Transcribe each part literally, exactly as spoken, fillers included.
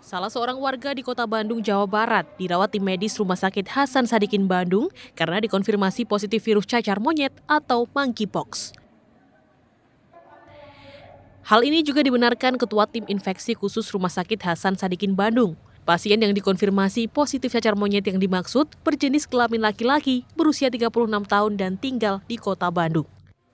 Salah seorang warga di Kota Bandung, Jawa Barat, dirawat tim medis Rumah Sakit Hasan Sadikin Bandung karena dikonfirmasi positif virus cacar monyet atau monkeypox. Hal ini juga dibenarkan Ketua Tim Infeksi Khusus Rumah Sakit Hasan Sadikin Bandung. Pasien yang dikonfirmasi positif cacar monyet yang dimaksud berjenis kelamin laki-laki berusia tiga puluh enam tahun dan tinggal di Kota Bandung.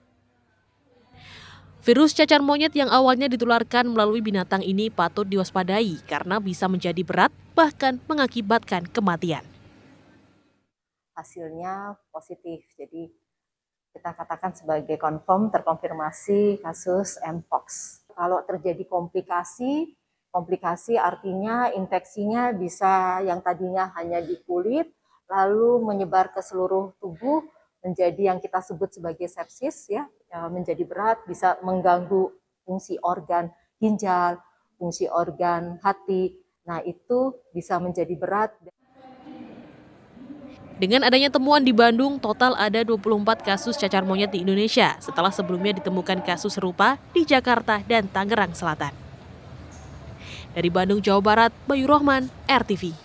Virus cacar monyet yang awalnya ditularkan melalui binatang ini patut diwaspadai karena bisa menjadi berat, bahkan mengakibatkan kematian. Hasilnya positif, jadi kita katakan sebagai confirm terkonfirmasi kasus mpox. Kalau terjadi komplikasi, komplikasi artinya infeksinya bisa yang tadinya hanya di kulit, lalu menyebar ke seluruh tubuh, menjadi yang kita sebut sebagai sepsis, ya, menjadi berat, bisa mengganggu fungsi organ ginjal, fungsi organ hati. Nah, itu bisa menjadi berat. Dengan adanya temuan di Bandung, total ada dua puluh empat kasus cacar monyet di Indonesia setelah sebelumnya ditemukan kasus serupa di Jakarta dan Tangerang Selatan. Dari Bandung, Jawa Barat, Bayu Rohman, R T V.